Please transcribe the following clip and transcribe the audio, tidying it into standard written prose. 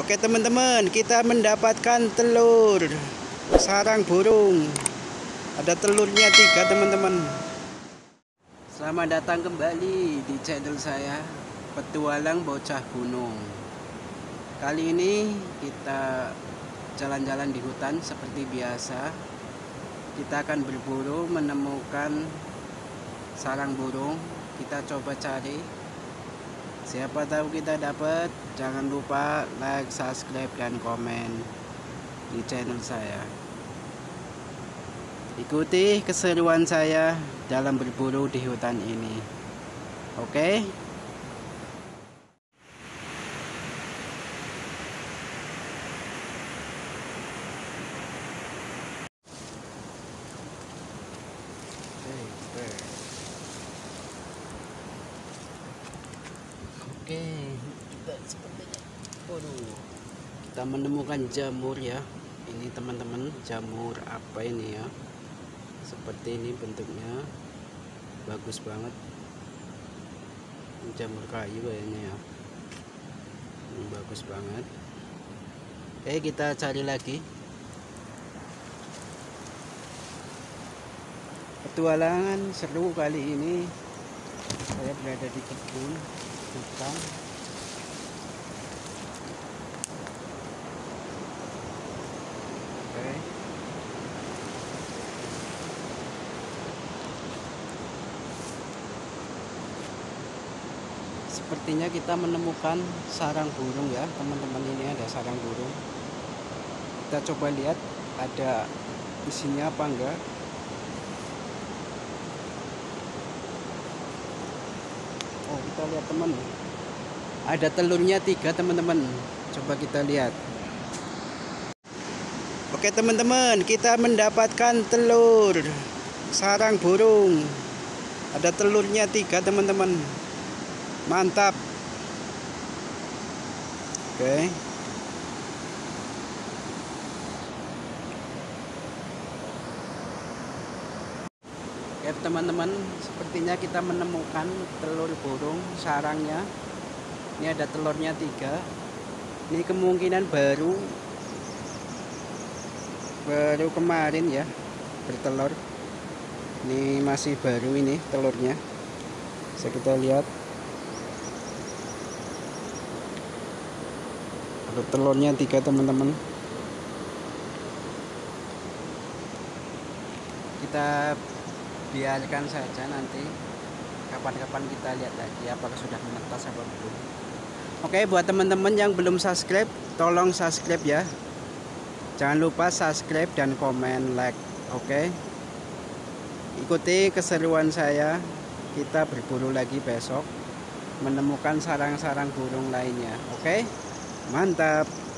Oke teman-teman, kita mendapatkan telur sarang burung. Ada telurnya 3 teman-teman. Selamat datang kembali di channel saya, Petualang Bocah Gunung. Kali ini kita jalan-jalan di hutan seperti biasa. Kita akan berburu menemukan sarang burung. Kita coba cari. Siapa tahu kita dapat. Jangan lupa like, subscribe, dan komen di channel saya. Ikuti keseruan saya dalam berburu di hutan ini. Oke? Oke, kita sepertinya, kita menemukan jamur ya. Ini teman-teman, jamur apa ini ya? Seperti ini bentuknya, bagus banget. Ini jamur kayu kayaknya ya. Ini bagus banget. Oke, kita cari lagi. Petualangan seru kali ini. Saya berada di kebun hutan. Oke. Sepertinya kita menemukan sarang burung ya teman-teman. Ini ada sarang burung. Kita coba lihat ada isinya apa enggak. Oh, kita lihat teman, ada telurnya 3 teman-teman. Coba kita lihat. Oke teman-teman, kita mendapatkan telur sarang burung. Ada telurnya 3 teman-teman. Mantap. Oke. Ya teman-teman, sepertinya kita menemukan telur burung sarangnya. Ini ada telurnya 3. Ini kemungkinan baru kemarin ya bertelur. Ini masih baru ini telurnya. Bisa kita lihat. Ada telurnya 3 teman-teman. Kita biarkan saja, nanti kapan-kapan kita lihat lagi apakah sudah menetas apa belum. Oke, buat teman-teman yang belum subscribe, tolong subscribe ya. Jangan lupa subscribe dan komen, like. Oke, ikuti keseruan saya. Kita berburu lagi besok, menemukan sarang-sarang burung lainnya. Oke, mantap.